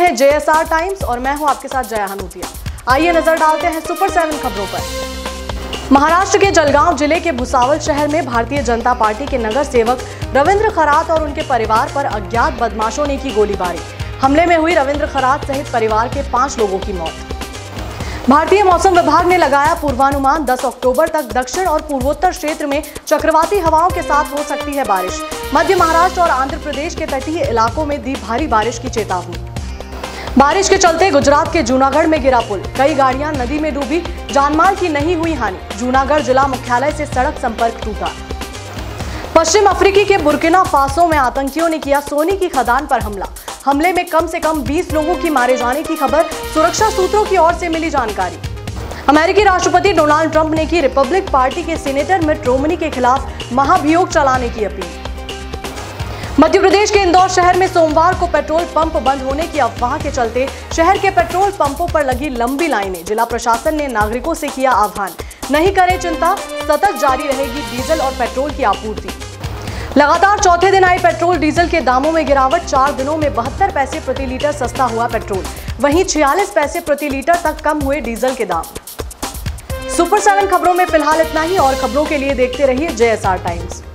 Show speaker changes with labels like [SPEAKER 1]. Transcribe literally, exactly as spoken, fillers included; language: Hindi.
[SPEAKER 1] हैं जेएसआर टाइम्स और मैं हूं आपके साथ जया हनूतिया। आइए नजर डालते हैं सुपर सेवन खबरों पर। महाराष्ट्र के जलगांव जिले के भुसावल शहर में भारतीय जनता पार्टी के नगर सेवक रविंद्र खरात और उनके परिवार पर अज्ञात बदमाशों ने की गोलीबारी। हमले में हुई रविंद्र खरात सहित परिवार के पांच लोगों की मौत। भारतीय मौसम विभाग ने लगाया पूर्वानुमान, दस अक्टूबर तक दक्षिण और पूर्वोत्तर क्षेत्र में चक्रवाती हवाओं के साथ हो सकती है बारिश। मध्य महाराष्ट्र और आंध्र प्रदेश के तटीय इलाकों में दी भारी बारिश की चेतावनी। बारिश के चलते गुजरात के जूनागढ़ में गिरा पुल, कई गाड़ियां नदी में डूबी, जानमाल की नहीं हुई हानि। जूनागढ़ जिला मुख्यालय से सड़क संपर्क टूटा। पश्चिम अफ्रीकी के बुर्किना फासो में आतंकियों ने किया सोने की खदान पर हमला। हमले में कम से कम बीस लोगों की मारे जाने की खबर सुरक्षा सूत्रों की ओर से मिली जानकारी। अमेरिकी राष्ट्रपति डोनाल्ड ट्रंप ने की रिपब्लिक पार्टी के सीनेटर मिट रोमनी के खिलाफ महाभियोग चलाने की अपील। मध्य प्रदेश के इंदौर शहर में सोमवार को पेट्रोल पंप बंद होने की अफवाह के चलते शहर के पेट्रोल पंपों पर लगी लंबी लाइनें। जिला प्रशासन ने नागरिकों से किया आह्वान, नहीं करें चिंता, सतत जारी रहेगी डीजल और पेट्रोल की आपूर्ति। लगातार चौथे दिन आई पेट्रोल डीजल के दामों में गिरावट। चार दिनों में बहत्तर पैसे प्रति लीटर सस्ता हुआ पेट्रोल, वहीं छियालीस पैसे प्रति लीटर तक कम हुए डीजल के दाम। सुपर सेवन खबरों में फिलहाल इतना ही और खबरों के लिए देखते रहिए जेएसआर टाइम्स।